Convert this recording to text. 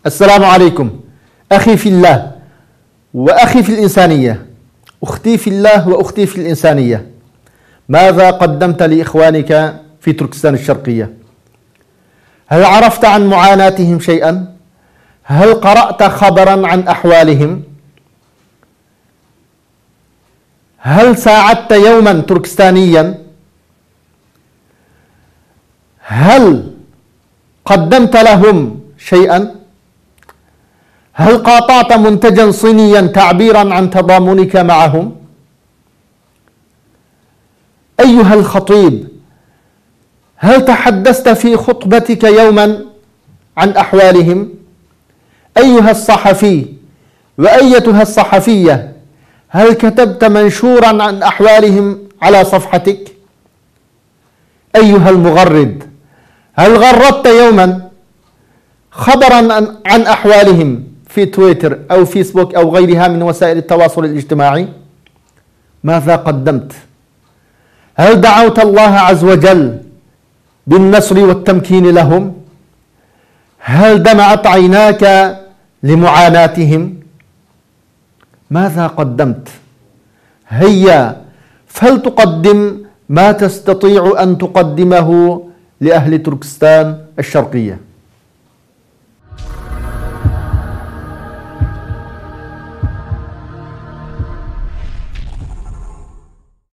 السلام عليكم أخي في الله وأخي في الإنسانية، أختي في الله وأختي في الإنسانية. ماذا قدمت لإخوانك في تركستان الشرقية؟ هل عرفت عن معاناتهم شيئا؟ هل قرأت خبرا عن أحوالهم؟ هل ساعدت يوما تركستانيا؟ هل قدمت لهم شيئا؟ هل قاطعت منتجا صينيا تعبيرا عن تضامنك معهم؟ أيها الخطيب، هل تحدثت في خطبتك يوما عن أحوالهم؟ أيها الصحفي وأيتها الصحفية، هل كتبت منشورا عن أحوالهم على صفحتك؟ أيها المغرد، هل غردت يوما خبرا عن أحوالهم في تويتر أو فيسبوك أو غيرها من وسائل التواصل الاجتماعي؟ ماذا قدمت؟ هل دعوت الله عز وجل بالنصر والتمكين لهم؟ هل دمعت عيناك لمعاناتهم؟ ماذا قدمت؟ هيا فلتقدم ما تستطيع أن تقدمه لأهل تركستان الشرقية.